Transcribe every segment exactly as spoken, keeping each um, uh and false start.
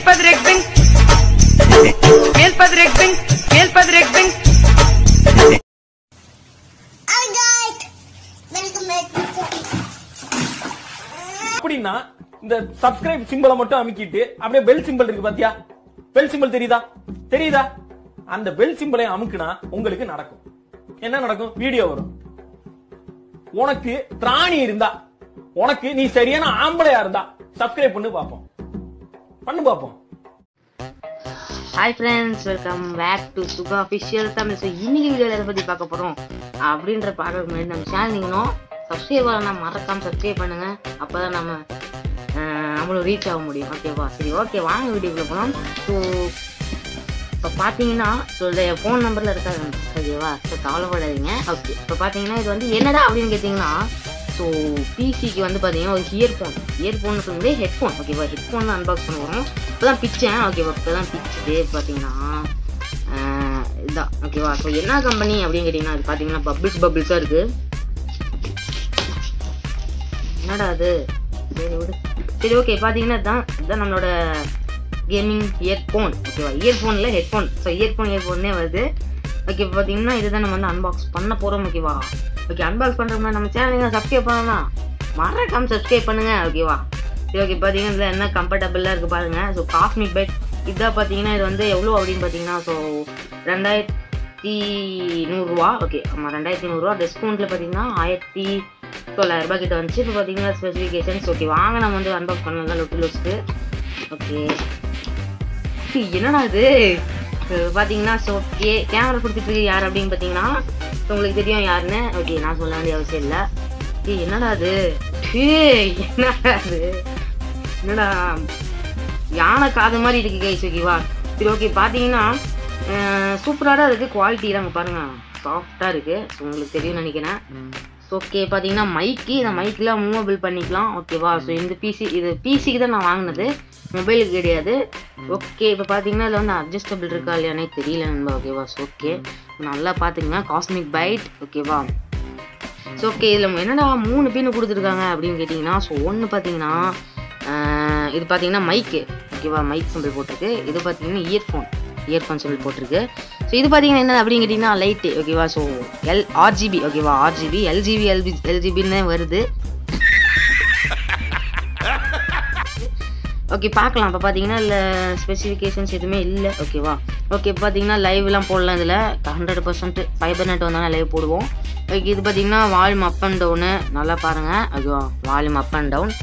Padrekbing. Male Padrekbing. Male Padrekbing. அப்படினா இந்த subscribe சிம்பலை மட்டும் அமுக்கிட்டு அப்படியே பெல் சிம்பல் இருக்கு பாத்தியா? பெல் சிம்பல் தெரியுதா? தெரியுதா? அந்த பெல் சிம்பலை அமுக்குனா உங்களுக்கு நடக்கும். என்ன நடக்கும்? வீடியோ வரும். உனக்கு திராணி இருந்தா, உனக்கு நீ சரியான ஆம்பளையா இருந்தா சப்ஸ்கிரைப் பண்ணி பாப்போம். பண்ணு பாப்போம். Hi friends, welcome back to சுகா அஃபிஷியல் தமிழ். ஸோ இன்னைக்கு வீடியோவில் எதை பற்றி பார்க்க போகிறோம் அப்படின்ற பார்க்கறதுக்கு முன்னாடி நம்ம சேனல் நீங்களும் சப்ஸ்கிரைப் பண்ணலாம், மறக்காமல் சப்ஸ்கிரைப் பண்ணுங்கள். அப்போ தான் நம்ம நம்மளும் ரீச் ஆக முடியும். ஓகேவா? சரி, ஓகே, வாங்க வீடியோக்குள்ளே போகலாம். ஸோ இப்போ பார்த்தீங்கன்னா ஸோ என் ஃபோன் நம்பரில் இருக்காது, ஓகேவா? ஸோ கவலைப்படாதீங்க. ஓகே, இப்போ பார்த்தீங்கன்னா இது வந்து என்னடா அப்படின்னு கேட்டிங்கன்னா, ஸோ பிசிக்கு வந்து பார்த்தீங்கன்னா ஒரு இயர்ஃபோன் இயர்ஃபோன் சொல்லும்போது ஹெட்ஃபோன், ஓகேவா? ஹெட்ஃபோன் தான் அன்பாக்ஸ் பண்ணுவோம். இப்போ தான் பிச்சேன், ஓகேவா? இப்போ தான் பிச்சுட்டு பார்த்தீங்கன்னா இதுதான், ஓகேவா? ஸோ என்ன கம்பெனி அப்படின்னு கேட்டிங்கன்னா, அது பார்த்தீங்கன்னா பபிள்ஸ் பபிள்ஸாக இருக்குது. என்னடா அது? சரி விடு. சரி, ஓகே, பார்த்தீங்கன்னா இதுதான் இதுதான் நம்மளோட கேமிங் இயர்ஃபோன், ஓகேவா? இயர்ஃபோனில் ஹெட்ஃபோன். ஸோ இயர்ஃபோன் இயர்ஃபோன்னே வருது. ஓகே, இப்போ பார்த்தீங்கன்னா இதுதான் நம்ம வந்து அன்பாக்ஸ் பண்ண போகிறோம், ஓகேவா? ஓகே, அன்பாக்ஸ் பண்ணுறோம்னா நம்ம சேனலுங்க சப்ஸ்கிரைப் பண்ணலாம், மறக்காம சப்ஸ்கிரைப் பண்ணுங்க, ஓகேவா? சரி, ஓகே, பார்த்தீங்கன்னா இதில் என்ன கம்ஃபர்டபுளாக இருக்குது பாருங்கள். ஸோ காஸ்மிக் பெட் இதான் பார்த்தீங்கன்னா இது வந்து எவ்வளோ அப்படின்னு பார்த்தீங்கன்னா, ஸோ ரெண்டாயிரத்தி நூறுரூவா, ஓகே, ஆமாம், ரெண்டாயிரத்தி நூறுரூவா. டிஸ்கவுண்ட்டில் பார்த்தீங்கன்னா ஆயிரத்தி தொள்ளாயிரம் ரூபாய் கிட்ட வந்துச்சு. இப்போ பார்த்தீங்கன்னா ஸ்பெசிஃபிகேஷன்ஸ், ஓகே, வாங்க நம்ம வந்து அன்பாக்ஸ் பண்ணலாம் லொட்டு லொஸ்ட்டு. ஓகே, என்னடா இது பார்த்தீங்கன்னா, ஸோ கே கேமரா கொடுத்துட்டு யார் அப்படின்னு பார்த்தீங்கன்னா உங்களுக்கு தெரியும் யாருன்னு. ஓகே, நான் சொல்ல வேண்டிய அவசியம் இல்லை. ஏ என்னடா அது? ஏ என்னடா அது? என்னடா யானை காது மாதிரி இருக்கு கைஸ், ஓகேவா? சரி, ஓகே, பார்த்தீங்கன்னா சூப்பராக தான் இருக்குது. குவாலிட்டி தாங்க பாருங்கள், சாஃப்டாக இருக்குது. ஸோ உங்களுக்கு தெரியும்னு நினைக்கிறேன். ஓகே, பார்த்தீங்கன்னா மைக்கு, இந்த மைக்கெலாம் மூவபிள் பண்ணிக்கலாம், ஓகேவா? ஸோ இந்த பிசி இது பிசிக்கு தான் நான் வாங்கினது, மொபைலுக்கு கிடையாது. ஓகே, இப்போ பார்த்தீங்கன்னா இதில் வந்து அட்ஜஸ்டபிள் இருக்கா இல்லையானே தெரியல நண்பா, ஓகேவா? ஸோ ஓகே, நல்லா பார்த்துங்க. காஸ்மிக் பைட், ஓகேவா? ஸோ ஓகே, இதில் என்னடா மூணு பின்னு கொடுத்துருக்காங்க அப்படின்னு கேட்டிங்கன்னா, ஸோ ஒன்று பார்த்தீங்கன்னா இது பார்த்தீங்கன்னா மைக்கு, ஓகேவா? மைக் சிம்பிள் போட்டிருக்கு. இது பார்த்தீங்கன்னா இயர்ஃபோன் இயர்ஃபோன் சிம்பிள் போட்டிருக்கு. ஸோ இது பார்த்தீங்கன்னா என்ன அப்படின்னு கேட்டிங்கன்னா லைட்டு, ஓகேவா? ஸோ எல் ஆர்ஜிபி, ஓகேவா? ஆர்ஜிபி எல்ஜிபி எல்பி எல்ஜிபின்னு வருது. ஓகே, பார்க்கலாம். இப்போ பார்த்தீங்கன்னா இல்லை ஸ்பெசிஃபிகேஷன்ஸ் எதுவுமே இல்லை, ஓகேவா? ஓகே, இப்போ பார்த்தீங்கன்னா லைவ்லாம் போடலாம். இதில் ஹண்ட்ரட் பர்சன்ட் ஃபைபர் நெட் வந்தாலும் லைவ் போடுவோம். ஓகே, இது பார்த்தீங்கன்னா வால்யூம் அப் அண்ட் டவுனு, நல்லா பாருங்கள், ஓகேவா? Volume up and down.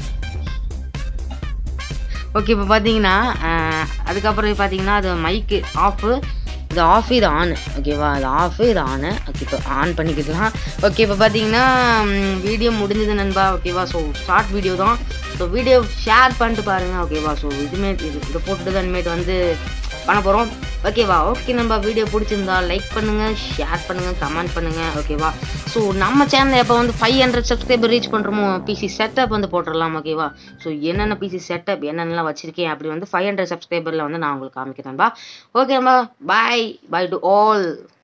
Okay, இப்போ பார்த்தீங்கன்னா அதுக்கப்புறம் பார்த்தீங்கன்னா அது மைக்கு ஆஃபு, இது ஆஃப், இது ஆனு, ஓகேவா? இது ஆஃபு, இது ஆனு. ஓகே, இப்போ ஆன் பண்ணிக்கலாம். ஓகே, இப்போ பார்த்தீங்கன்னா வீடியோ முடிஞ்சது நண்பா, ஓகேவா? ஸோ ஷார்ட் வீடியோ தான். ஸோ வீடியோ ஷேர் பண்ணிட்டு பாருங்கள், ஓகேவா? ஸோ இதுமே இது இதை போட்டுட்டு தான் இனிமேட்டு வந்து பண்ண போகிறோம், ஓகேவா? ஓகே நண்பா, வீடியோ பிடிச்சிருந்தா லைக் பண்ணுங்கள், ஷேர் பண்ணுங்கள், கமெண்ட் பண்ணுங்கள், ஓகேவா? ஸோ நம்ம சேனலில் எப்போ வந்து ஃபைவ் ஹண்ட்ரட் சப்ஸ்கிரைபர் ரீச் பண்ணுறோமோ பிசி செட்டப் வந்து போட்டுடலாம், ஓகேவா? ஸோ என்னென்ன பிசி செட்டப் என்னென்னலாம் வச்சுருக்கேன் அப்படி வந்து ஃபைவ் ஹண்ட்ரட் சப்ஸ்கிரைபரில் வந்து நான் உங்களுக்கு காமிக்கிறேன்பா. ஓகேம்பா, பாய் பாய் டு ஆல்.